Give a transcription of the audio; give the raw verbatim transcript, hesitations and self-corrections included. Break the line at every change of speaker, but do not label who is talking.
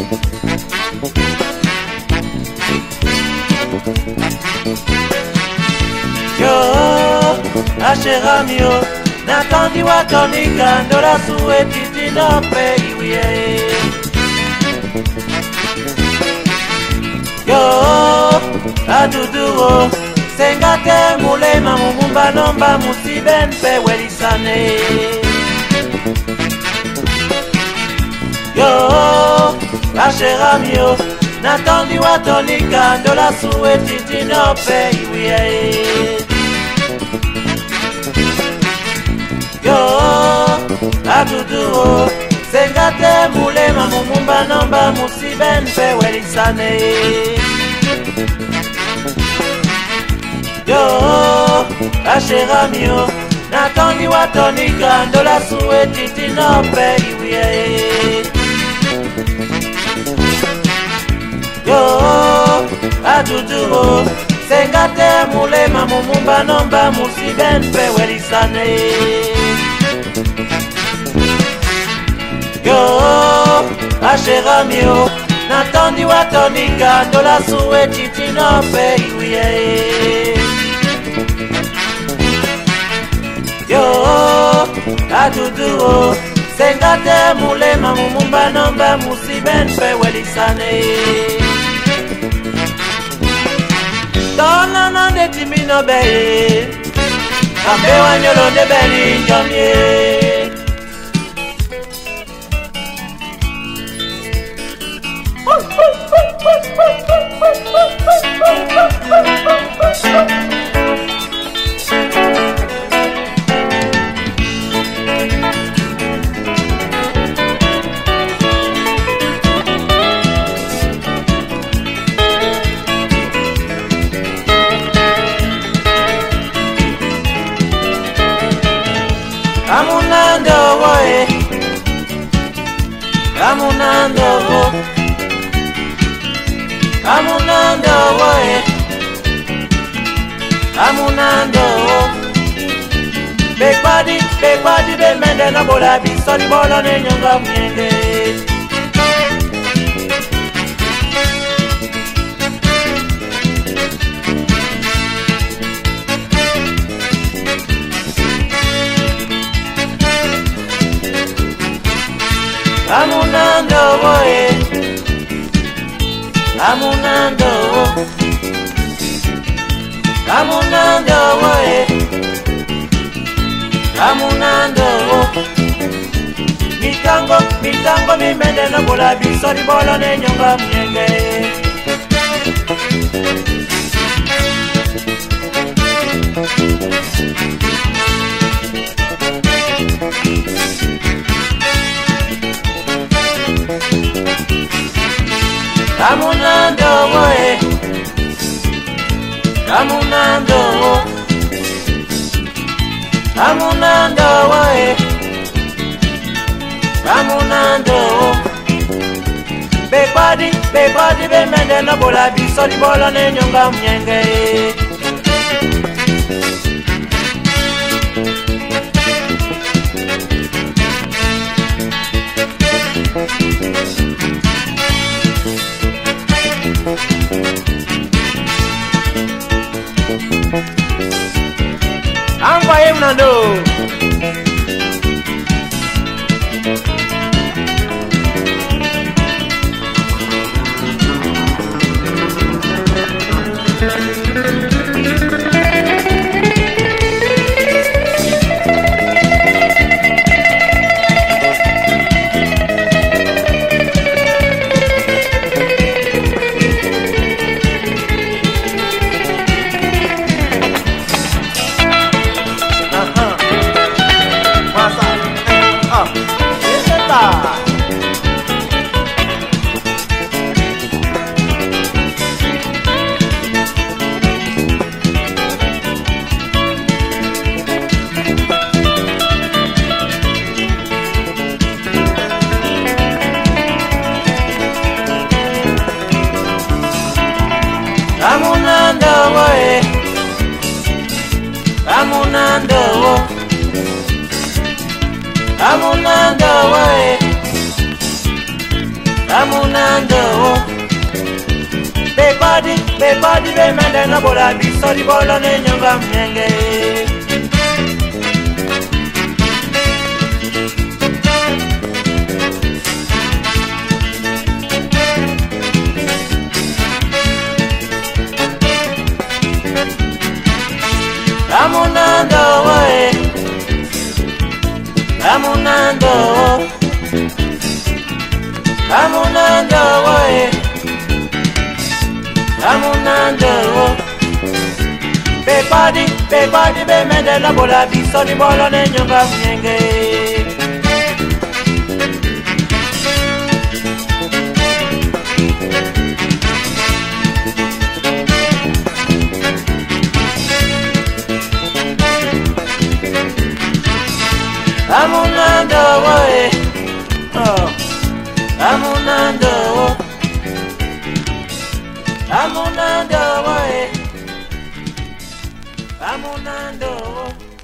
Yo, acheramio, Natandi watonika, ndola suetiti no peiwe. Yo, aduduo, sengate mulema mumumba nomba musiben pe welisane. Yo, acheramio, Natandi watonika, ndola suetiti no peiwe. Yo, aduduo, sengate mulema mumumba nomba musiben pe welisane. Yo, acheramio, Natandi watonika, ndola suetiti no peiwe. Yo, aduduo, sengate mulema mumumba nomba musiben pe welisane. Yo, acheramio, Natandi watonika, ndola suetiti no peiwe. Yo, aduduo, sengate mulema mumumba nomba musiben pe welisane. Dona nande timino be, ambe wanyolo de beli njamye. Amunando woe, amunando wo, amunando woe, amunando wo. Big body, big body, be mende na bola biso di bolo ne nyonga mnyenge. Amunando woe, amunando wo, amunando woe, amunando wo. Mitango, mitango mi mende na bola biso di bolo ne nyonga mnyenge. Amunando woe, amunando wo, amunando woe, amunando wo. Big body, big body, be mende na bola biso di bolo ne nyonga mnyenge. Amba emnando. Amunando woe, amunando wo, amunando woe, Amunando Big body, big body, be mende no bola biso di bolo ne nyonga mnyenge Amunando we Amunando Amunando we Amunando Big body, big body, be mende la bola biso di bolo ne nyonga mnyenge Amunando we Oh Amunando Amunando we Amunando